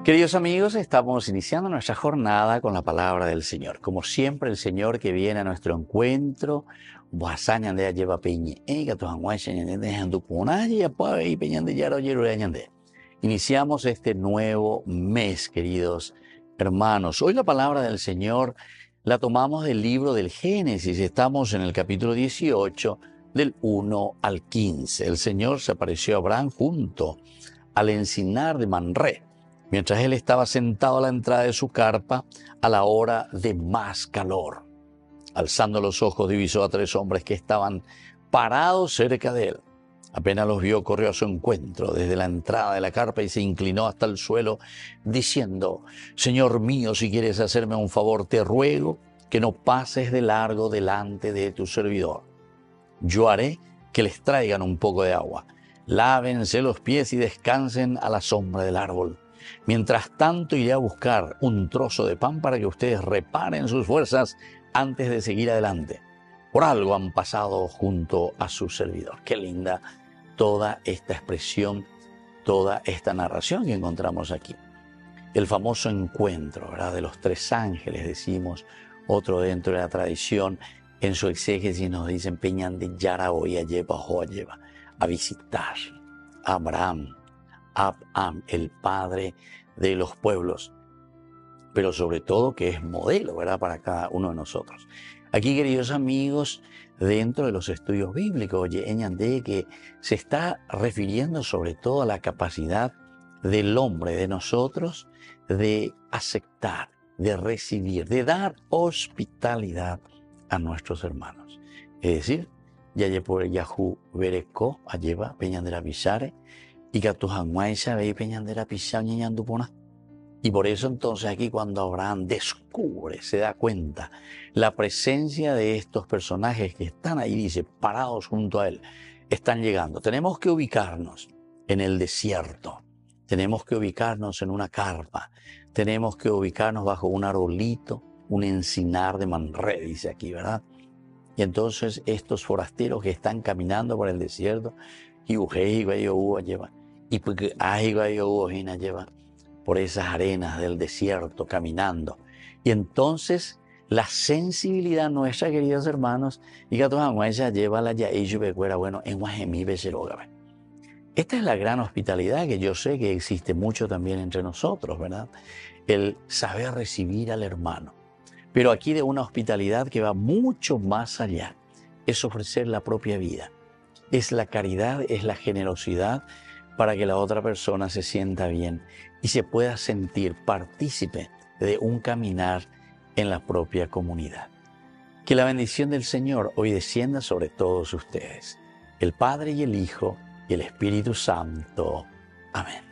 Queridos amigos, estamos iniciando nuestra jornada con la palabra del Señor. Como siempre, el Señor que viene a nuestro encuentro, iniciamos este nuevo mes, queridos hermanos. Hoy la palabra del Señor la tomamos del libro del Génesis. Estamos en el capítulo 18, del 1 al 15. El Señor se apareció a Abraham junto al encinar de Manré, mientras él estaba sentado a la entrada de su carpa a la hora de más calor. Alzando los ojos, divisó a 3 hombres que estaban parados cerca de él. Apenas los vio, corrió a su encuentro desde la entrada de la carpa y se inclinó hasta el suelo, diciendo: Señor mío, si quieres hacerme un favor, te ruego que no pases de largo delante de tu servidor. Yo haré que les traigan un poco de agua. Lávense los pies y descansen a la sombra del árbol. Mientras tanto, iré a buscar un trozo de pan para que ustedes reparen sus fuerzas antes de seguir adelante. Por algo han pasado junto a su servidor. Qué linda toda esta expresión, toda esta narración que encontramos aquí. El famoso encuentro, ¿verdad?, de los 3 ángeles, decimos, otro dentro de la tradición. En su exégesis nos dicen Peñan de Yara Oya lleva a visitar a Abraham, el padre de los pueblos, pero sobre todo que es modelo, ¿verdad?, para cada uno de nosotros. Aquí, queridos amigos, dentro de los estudios bíblicos, que se está refiriendo sobre todo a la capacidad del hombre, de nosotros, de aceptar, de recibir, de dar hospitalidad a nuestros hermanos. Es decir, ya por Yahú Bereco, Ayeva, Peñandera Pisare, y Catujanguaisa, Ve Peñandera Pisau, Ñandupona. Y por eso entonces aquí cuando Abraham descubre, se da cuenta, la presencia de estos personajes que están ahí, dice, parados junto a él, están llegando. Tenemos que ubicarnos en el desierto, tenemos que ubicarnos en una carpa, tenemos que ubicarnos bajo un arbolito, un encinar de Manré, dice aquí, ¿verdad? Y entonces estos forasteros que están caminando por el desierto, y por esas arenas del desierto caminando. Y entonces la sensibilidad nuestra, queridos hermanos, esta es la gran hospitalidad que yo sé que existe mucho también entre nosotros, ¿verdad? El saber recibir al hermano. Pero aquí de una hospitalidad que va mucho más allá. Es ofrecer la propia vida. Es la caridad, es la generosidad para que la otra persona se sienta bien y se pueda sentir partícipe de un caminar en la propia comunidad. Que la bendición del Señor hoy descienda sobre todos ustedes, el Padre y el Hijo y el Espíritu Santo. Amén.